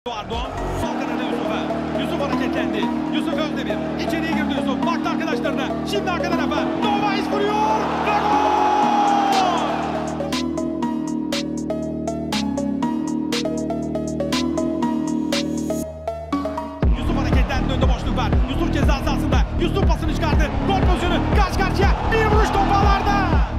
Erdoğan sol kanada Yusuf'a. Yusuf hareketlendi. Yusuf Özdemir. İçeriye girdi Yusuf. Baktı arkadaşlarına. Şimdi arka tarafa. Novais vuruyor. Ve gol! Yusuf hareketlendi. Önde boşluk var. Yusuf ceza sahasında. Yusuf pasını çıkardı. Gol pozisyonu. Karşı karşıya. Bir vuruş top ağlarda.